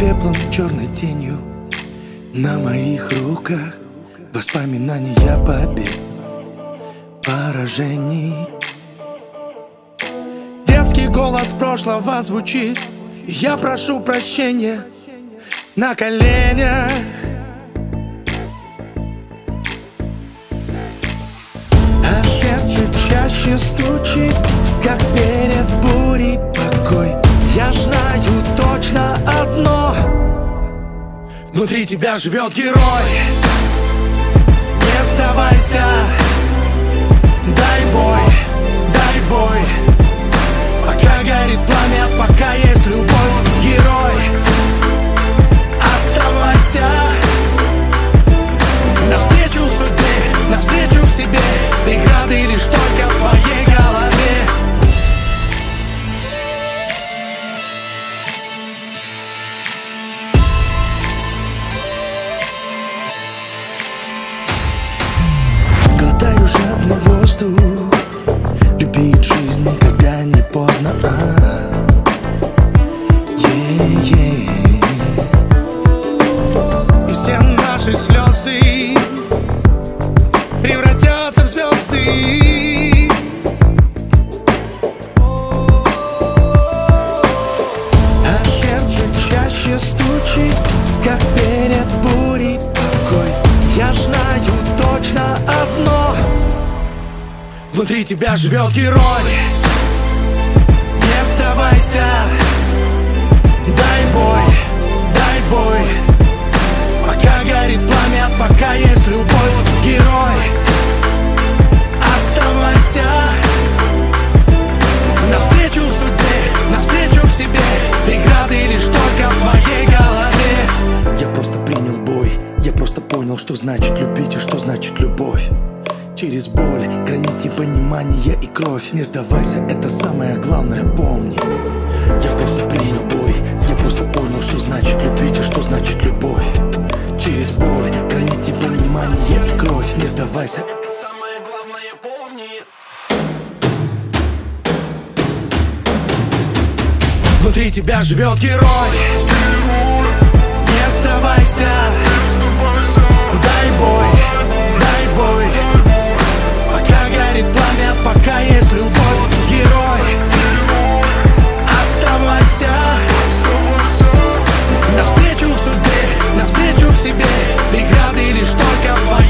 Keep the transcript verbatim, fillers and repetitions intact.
пеплом, черной тенью на моих руках воспоминания побед, поражений. Детский голос прошлого звучит, и я прошу прощения на коленях. А сердце чаще стучит, как перед бурей покой. Я знаю точно одно: внутри тебя живет герой. Не сдавайся, дай бой, дай бой. Пока горит пламя, пока есть любовь, герой, оставайся. Навстречу судьбе, навстречу к себе. Преграды лишь только в твоей голове. Глотаю жадно воздух, любить жизнь никогда не поздно. Yeah-yeah. И все наши слезы превратятся в звезды. А сердце чаще стучит, как перед бурей покой. Я знаю точно одно: внутри тебя живет герой. Не сдавайся, дай бой, дай бой. Пока горит пламя, пока есть любовь, герой, оставайся. Навстречу судьбе, навстречу к себе. Преграды лишь только в твоей голове. Я просто принял бой, я просто понял, что значит любить и что значит любовь. Через боль, гранит непонимания и кровь. Не сдавайся, это самое главное, помни. Я просто принял бой, я просто понял, что значит любить и что значит любовь. Через боль, гранит непонимания и кровь. Не сдавайся, это самое главное, помни. Внутри тебя живет герой. Не сдавайся, дай бой, дай бой. Пока горит пламя, пока есть любовь, герой, оставайся. Навстречу судьбе, навстречу к себе. Преграды лишь только в твоей